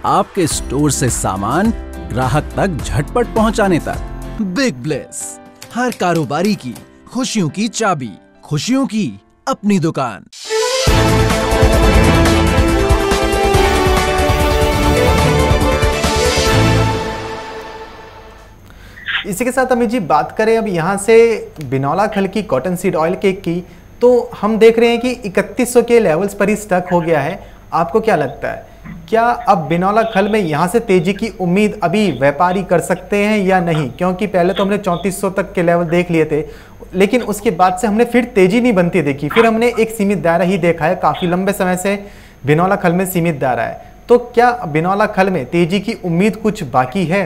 आपके स्टोर से सामान ग्राहक तक झटपट पहुंचाने तक। बिग ब्लेस, हर कारोबारी की खुशियों की चाबी, खुशियों की अपनी दुकान। इसी के साथ अमित जी बात करें अब यहाँ से बिनौला खल की कॉटन सीड ऑयल केक की, तो हम देख रहे हैं कि 3100 के लेवल्स पर ही स्टक हो गया है। आपको क्या लगता है, क्या अब बिनौला खल में यहाँ से तेजी की उम्मीद अभी व्यापारी कर सकते हैं या नहीं? क्योंकि पहले तो हमने 3400 तक के लेवल देख लिए थे, लेकिन उसके बाद से हमने फिर तेजी नहीं बनती देखी, फिर हमने एक सीमित दायरा ही देखा है। काफी लंबे समय से बिनौला खल में सीमित दायरा है, तो क्या बिनौला खल में तेजी की उम्मीद कुछ बाकी है?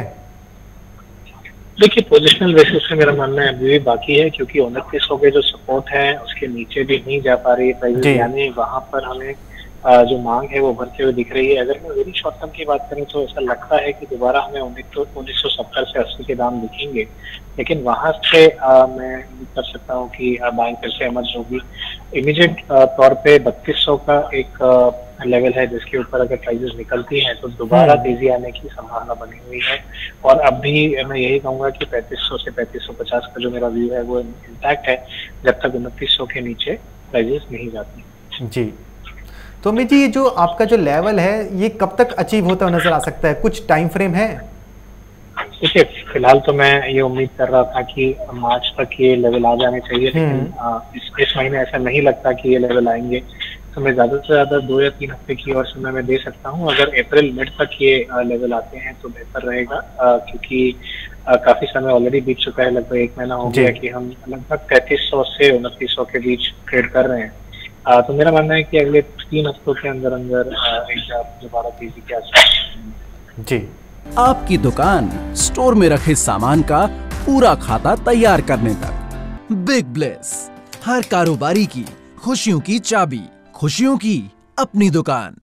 देखिए, पोजिशनल बेसिस से मेरा मानना है अभी भी बाकी है, क्योंकि 2900 के जो सपोर्ट है उसके नीचे भी नहीं जा पा रही है प्राइस, यानी वहां पर हमें जो मांग है वो बढ़ते हुए दिख रही है। अगर मैं वेरी शॉर्ट टर्म की बात करें तो ऐसा लगता है कि दोबारा हमें 1970 से 80 के दाम दिखेंगे, लेकिन वहां से मैं उम्मीद कर सकता हूँ कि बाइंग फिर से इमर्ज होगी। इमीडिएट तौर पे 3200 का एक लेवल है जिसके ऊपर अगर प्राइसेस निकलती हैं तो दोबारा तेजी आने की संभावना बनी हुई है। और अब भी मैं यही कहूंगा कि 3500 से 3550 का जो मेरा व्यू है वो इंटैक्ट है जब तक 2900 के नीचे प्राइसेस नहीं जाती। जी, तो अमित जी, ये जो आपका जो लेवल है ये कब तक अचीव होता हुआ नजर आ सकता है? कुछ टाइम फ्रेम है? देखिए, फिलहाल तो मैं ये उम्मीद कर रहा था कि मार्च तक ये लेवल आ जाने चाहिए, लेकिन इस महीने ऐसा नहीं लगता कि ये लेवल आएंगे, तो मैं ज्यादा से ज्यादा 2 या 3 हफ्ते की और समय में दे सकता हूँ। अगर अप्रैल मिड तक ये लेवल आते हैं तो बेहतर रहेगा, क्योंकि काफी समय ऑलरेडी बीत चुका है, लगभग 1 महीना हो गया कि हम लगभग 3300 से 2900 के बीच ट्रेड कर रहे हैं। तो मेरा मानना है कि अगले 3 हफ्तों के अंदर अंदर दोबारा तेजी के आसार। जी, आपकी दुकान स्टोर में रखे सामान का पूरा खाता तैयार करने तक। बिग ब्लेस, हर कारोबारी की खुशियों की चाबी, खुशियों की अपनी दुकान।